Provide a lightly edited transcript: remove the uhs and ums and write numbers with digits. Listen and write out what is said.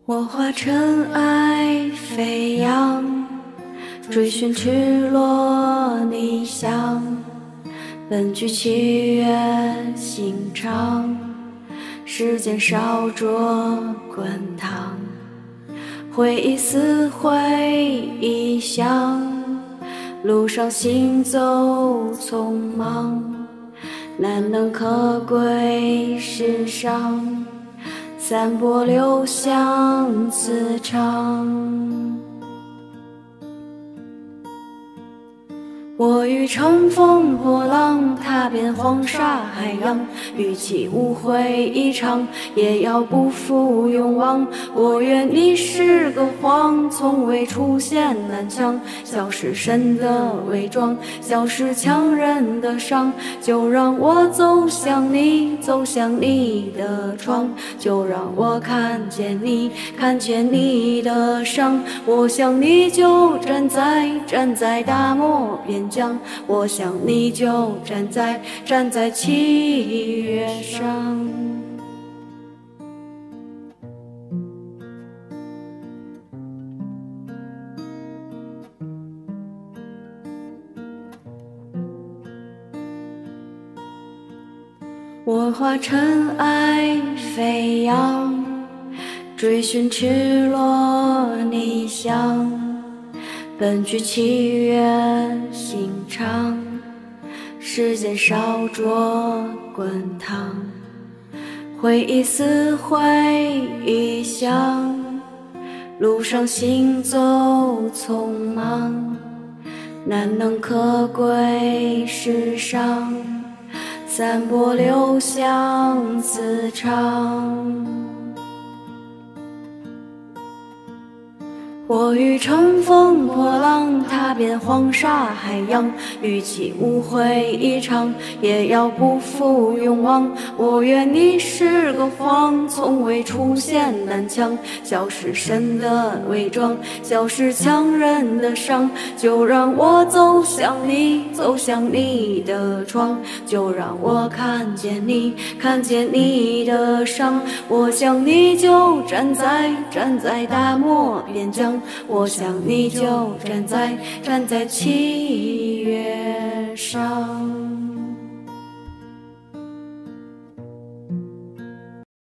我化尘埃飞扬，追寻赤裸逆翔，本具契约心肠，时间烧灼滚烫，回忆撕毁臆想，路上行走匆忙，难能可贵世上，散播留香磁场。我欲乘风破浪，踏遍黄沙海洋，与其误会一场，也要不负勇往。我愿你是个谎，从未出现南墙，消失神的伪装，消失强忍的伤。就让我走向你，走向你的窗，就让我看见你，看见你的伤。我想你就站在大漠边疆，我想你就站在七月上。我化尘埃飞扬，追寻赤裸逆翔，本具契约心肠，时间烧灼滚烫，回忆撕毁臆想，路上行走匆忙，难能可贵世上，散播留香磁场。我欲乘风破浪，踏遍黄沙海洋，与其误会一场，也要不负勇往。我愿你是个谎，从未出现南墙，消失神的伪装，消失强忍的伤。就让我走向你，走向你的窗，就让我看见你，看见你的伤。我想你就站在大漠边疆，我想你就站在七月上。